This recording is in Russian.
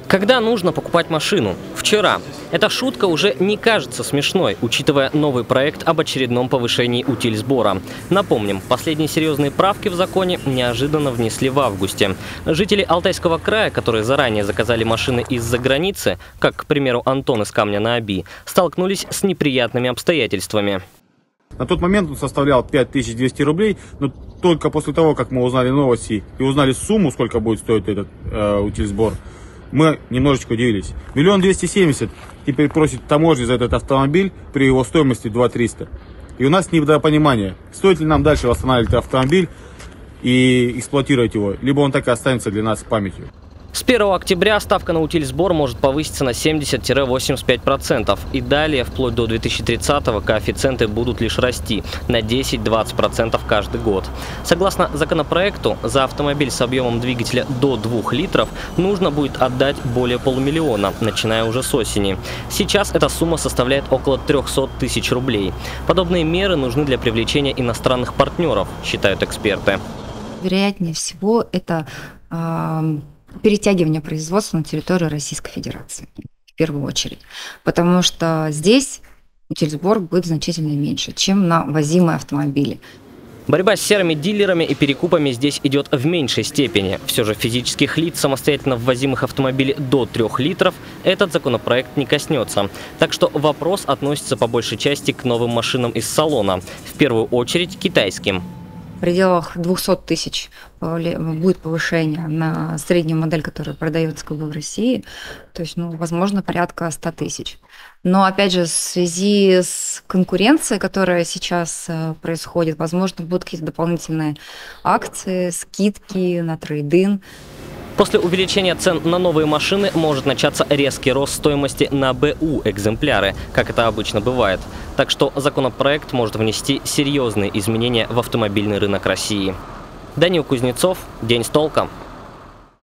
Когда нужно покупать машину? Вчера. Эта шутка уже не кажется смешной, учитывая новый проект об очередном повышении утильсбора. Напомним, последние серьезные правки в законе неожиданно внесли в августе. Жители Алтайского края, которые заранее заказали машины из-за границы, как, к примеру, Антон из Камня-на-Оби, столкнулись с неприятными обстоятельствами. На тот момент он составлял 5200 рублей, но только после того, как мы узнали новости и узнали сумму, сколько будет стоить этот утильсбор, мы немножечко удивились. 1 270 000 теперь просит таможня за этот автомобиль при его стоимости 2300. И у нас недопонимание, стоит ли нам дальше восстанавливать автомобиль и эксплуатировать его, либо он так и останется для нас памятью. С 1 октября ставка на утильсбор может повыситься на 70-85%. И далее, вплоть до 2030-го, коэффициенты будут лишь расти на 10-20% каждый год. Согласно законопроекту, за автомобиль с объемом двигателя до 2 литров нужно будет отдать более полумиллиона, начиная уже с осени. Сейчас эта сумма составляет около 300 000 рублей. Подобные меры нужны для привлечения иностранных партнеров, считают эксперты. Вероятнее всего, это перетягивание производства на территорию Российской Федерации, в первую очередь. Потому что здесь утильсбор будет значительно меньше, чем на возимые автомобили. Борьба с серыми дилерами и перекупами здесь идет в меньшей степени. Все же физических лиц, самостоятельно ввозимых автомобилей до 3 литров, этот законопроект не коснется. Так что вопрос относится по большей части к новым машинам из салона, в первую очередь китайским. В пределах 200 000 будет повышение на среднюю модель, которая продается в России. То есть, возможно, порядка 100 000. Но, опять же, в связи с конкуренцией, которая сейчас происходит, возможно, будут какие-то дополнительные акции, скидки на трейд-ин. После увеличения цен на новые машины может начаться резкий рост стоимости на БУ экземпляры, как это обычно бывает. Так что законопроект может внести серьезные изменения в автомобильный рынок России. Данил Кузнецов, День с толком.